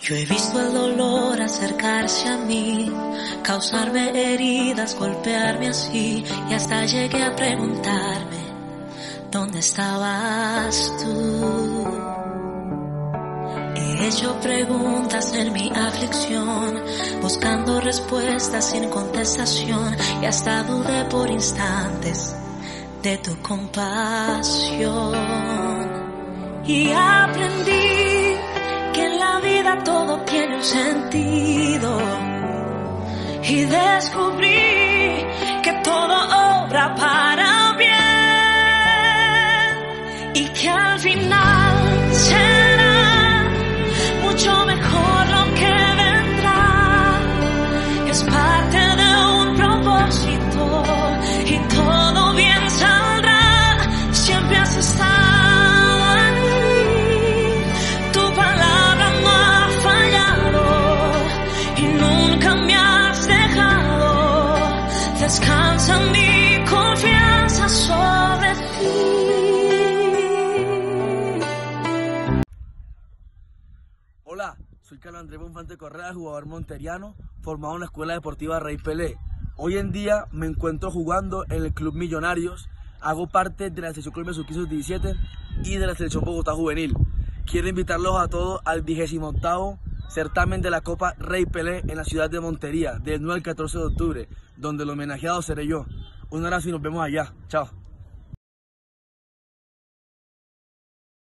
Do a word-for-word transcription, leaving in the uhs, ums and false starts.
Yo he visto el dolor acercarse a mí, causarme heridas, golpearme así, y hasta llegué a preguntarme, ¿dónde estabas tú? He hecho preguntas en mi aflicción, buscando respuestas sin contestación, y hasta dudé por instantes de tu compasión. Y aprendí que en la vida todo tiene un sentido, y descubrí que todo obra para bien, y que al final será mucho mejor lo que vendrá. Es parte de un propósito y todo bien saldrá. Siempre has estado ahí, tu palabra no ha fallado y nunca me has dejado. Descansa mi confianza sobre ti. Hola, soy Carlos Andrés Bonfante Correa, jugador monteriano, formado en la Escuela Deportiva Rey Pelé. Hoy en día me encuentro jugando en el Club Millonarios, hago parte de la selección Colombia sub quince diecisiete y de la selección Bogotá Juvenil. Quiero invitarlos a todos al vigésimo octavo certamen de la Copa Rey Pelé en la ciudad de Montería, del nueve al catorce de octubre, donde el homenajeado seré yo. Un abrazo y nos vemos allá. Chao.